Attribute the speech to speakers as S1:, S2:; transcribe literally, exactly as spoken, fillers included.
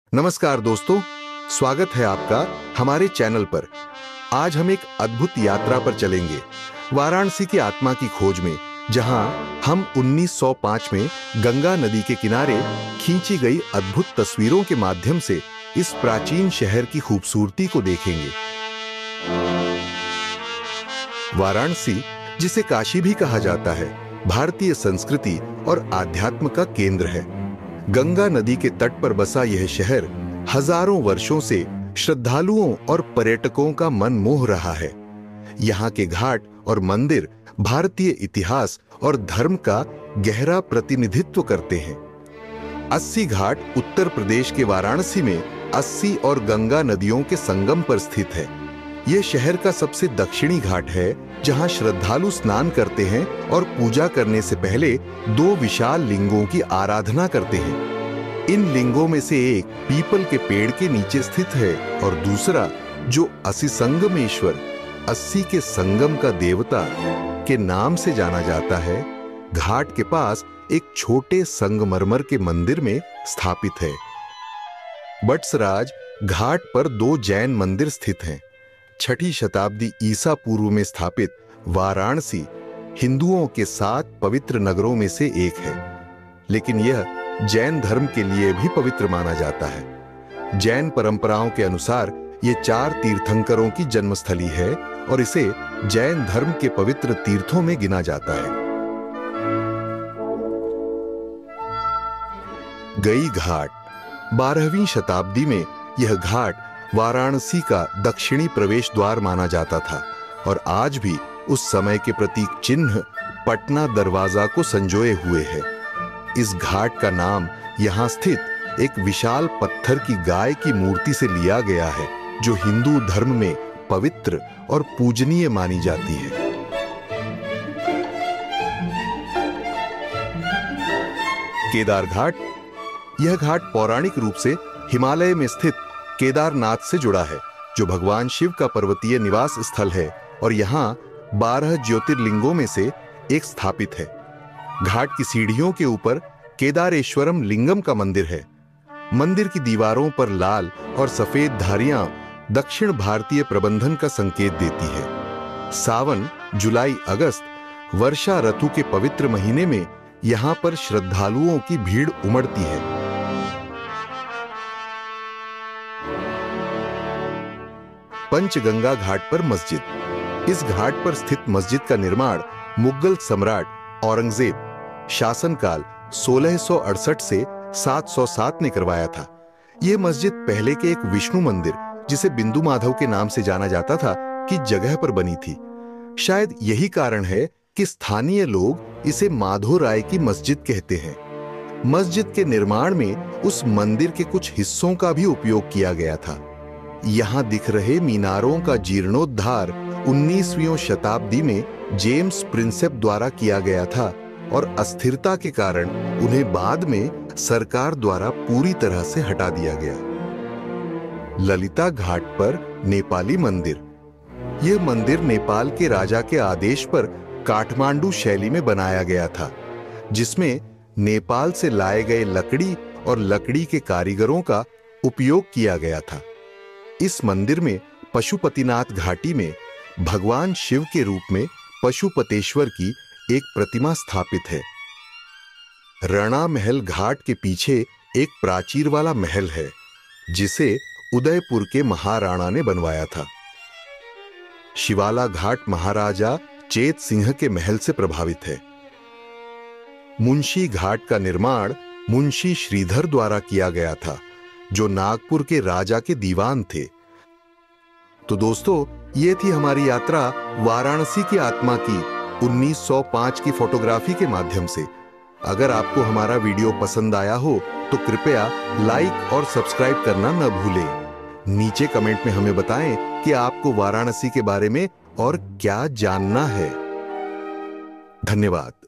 S1: नमस्कार दोस्तों, स्वागत है आपका हमारे चैनल पर। आज हम एक अद्भुत यात्रा पर चलेंगे, वाराणसी की आत्मा की खोज में, जहां हम उन्नीस सौ पाँच में गंगा नदी के किनारे खींची गई अद्भुत तस्वीरों के माध्यम से इस प्राचीन शहर की खूबसूरती को देखेंगे। वाराणसी, जिसे काशी भी कहा जाता है, भारतीय संस्कृति और आध्यात्म का केंद्र है। गंगा नदी के तट पर बसा यह शहर हजारों वर्षों से श्रद्धालुओं और पर्यटकों का मन मोह रहा है। यहाँ के घाट और मंदिर भारतीय इतिहास और धर्म का गहरा प्रतिनिधित्व करते हैं। अस्सी घाट उत्तर प्रदेश के वाराणसी में अस्सी और गंगा नदियों के संगम पर स्थित है। यह शहर का सबसे दक्षिणी घाट है, जहां श्रद्धालु स्नान करते हैं और पूजा करने से पहले दो विशाल लिंगों की आराधना करते हैं। इन लिंगों में से एक पीपल के पेड़ के नीचे स्थित है और दूसरा, जो अस्सी संगमेश्वर, अस्सी के संगम का देवता के नाम से जाना जाता है, घाट के पास एक छोटे संगमरमर के मंदिर में स्थापित है। बट्सराज घाट पर दो जैन मंदिर स्थित हैं। छठी शताब्दी ईसा पूर्व में स्थापित वाराणसी हिंदुओं के सात पवित्र नगरों में से एक है, लेकिन यह जैन धर्म के लिए भी पवित्र माना जाता है। जैन परंपराओं के अनुसार यह चार तीर्थंकरों की जन्मस्थली है और इसे जैन धर्म के पवित्र तीर्थों में गिना जाता है। गई घाट, बारहवीं शताब्दी में यह घाट वाराणसी का दक्षिणी प्रवेश द्वार माना जाता था और आज भी उस समय के प्रतीक चिन्ह पटना दरवाजा को संजोए हुए है। इस घाट का नाम यहां स्थित एक विशाल पत्थर की गाय की मूर्ति से लिया गया है, जो हिंदू धर्म में पवित्र और पूजनीय मानी जाती है। केदार घाट, यह घाट पौराणिक रूप से हिमालय में स्थित केदारनाथ से जुड़ा है, जो भगवान शिव का पर्वतीय निवास स्थल है और यहाँ बारह ज्योतिर्लिंगों में से एक स्थापित है। घाट की सीढ़ियों के ऊपर केदारेश्वरम लिंगम का मंदिर है। मंदिर की दीवारों पर लाल और सफेद धारियां दक्षिण भारतीय प्रबंधन का संकेत देती है। सावन, जुलाई, अगस्त वर्षा ऋतु के पवित्र महीने में यहाँ पर श्रद्धालुओं की भीड़ उमड़ती है। पंचगंगा घाट पर मस्जिद, इस घाट पर स्थित मस्जिद का निर्माण मुगल सम्राट औरंगजेब शासनकाल सोलह सौ अड़सठ से सात सौ सात ने करवाया था। यह मस्जिद पहले के एक विष्णु मंदिर, जिसे बिंदु माधव के नाम से जाना जाता था, की जगह पर बनी थी। शायद यही कारण है कि स्थानीय लोग इसे माधो राय की मस्जिद कहते हैं। मस्जिद के निर्माण में उस मंदिर के कुछ हिस्सों का भी उपयोग किया गया था। यहां दिख रहे मीनारों का जीर्णोद्धार उन्नीसवीं शताब्दी में जेम्स प्रिंसेप द्वारा किया गया था और अस्थिरता के कारण उन्हें बाद में सरकार द्वारा पूरी तरह से हटा दिया गया। ललिता घाट पर नेपाली मंदिर, यह मंदिर नेपाल के राजा के आदेश पर काठमांडू शैली में बनाया गया था, जिसमें नेपाल से लाए गए लकड़ी और लकड़ी के कारीगरों का उपयोग किया गया था। इस मंदिर में पशुपतिनाथ घाटी में भगवान शिव के रूप में पशुपतेश्वर की एक प्रतिमा स्थापित है। रणा महल घाट के पीछे एक प्राचीर वाला महल है, जिसे उदयपुर के महाराणा ने बनवाया था। शिवाला घाट महाराजा चेत सिंह के महल से प्रभावित है। मुंशी घाट का निर्माण मुंशी श्रीधर द्वारा किया गया था, जो नागपुर के राजा के दीवान थे। तो दोस्तों, ये थी हमारी यात्रा वाराणसी की आत्मा की उन्नीस सौ पाँच की फोटोग्राफी के माध्यम से। अगर आपको हमारा वीडियो पसंद आया हो तो कृपया लाइक और सब्सक्राइब करना न भूलें। नीचे कमेंट में हमें बताएं कि आपको वाराणसी के बारे में और क्या जानना है। धन्यवाद।